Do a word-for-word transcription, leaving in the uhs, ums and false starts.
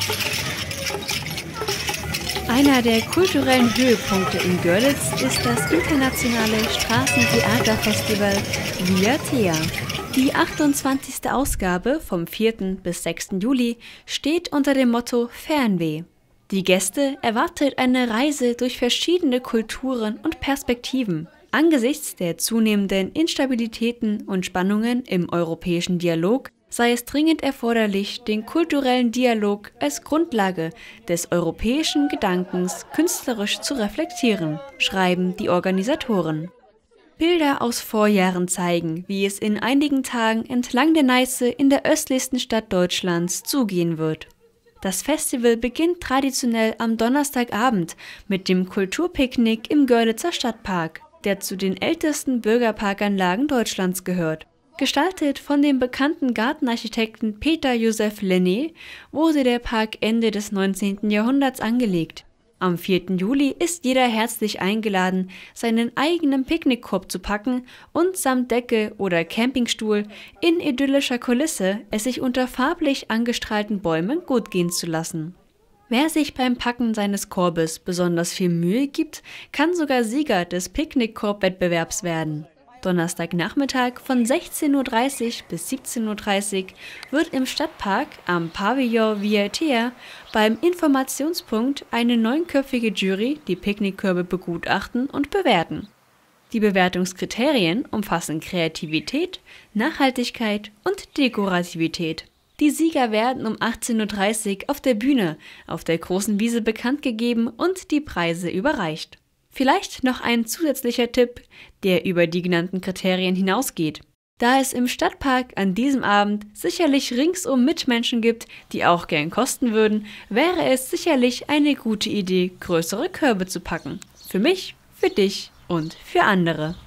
Einer der kulturellen Höhepunkte in Görlitz ist das internationale Straßentheaterfestival Via Thea. Die achtundzwanzigste Ausgabe vom vierten bis sechsten Juli steht unter dem Motto Fernweh. Die Gäste erwartet eine Reise durch verschiedene Kulturen und Perspektiven. Angesichts der zunehmenden Instabilitäten und Spannungen im europäischen Dialog sei es dringend erforderlich, den kulturellen Dialog als Grundlage des europäischen Gedankens künstlerisch zu reflektieren, schreiben die Organisatoren. Bilder aus Vorjahren zeigen, wie es in einigen Tagen entlang der Neiße in der östlichsten Stadt Deutschlands zugehen wird. Das Festival beginnt traditionell am Donnerstagabend mit dem Kulturpicknick im Görlitzer Stadtpark, der zu den ältesten Bürgerparkanlagen Deutschlands gehört. Gestaltet von dem bekannten Gartenarchitekten Peter Joseph Lenné wurde der Park Ende des neunzehnten Jahrhunderts angelegt. Am vierten Juli ist jeder herzlich eingeladen, seinen eigenen Picknickkorb zu packen und samt Decke oder Campingstuhl in idyllischer Kulisse es sich unter farblich angestrahlten Bäumen gut gehen zu lassen. Wer sich beim Packen seines Korbes besonders viel Mühe gibt, kann sogar Sieger des Picknickkorb-Wettbewerbs werden. Donnerstagnachmittag von sechzehn Uhr dreißig bis siebzehn Uhr dreißig wird im Stadtpark am Pavillon Via Thea beim Informationspunkt eine neunköpfige Jury die Picknickkörbe begutachten und bewerten. Die Bewertungskriterien umfassen Kreativität, Nachhaltigkeit und Dekorativität. Die Sieger werden um achtzehn Uhr dreißig auf der Bühne auf der großen Wiese bekannt gegeben und die Preise überreicht. Vielleicht noch ein zusätzlicher Tipp, der über die genannten Kriterien hinausgeht. Da es im Stadtpark an diesem Abend sicherlich ringsum Mitmenschen gibt, die auch gern kosten würden, wäre es sicherlich eine gute Idee, größere Körbe zu packen. Für mich, für dich und für andere.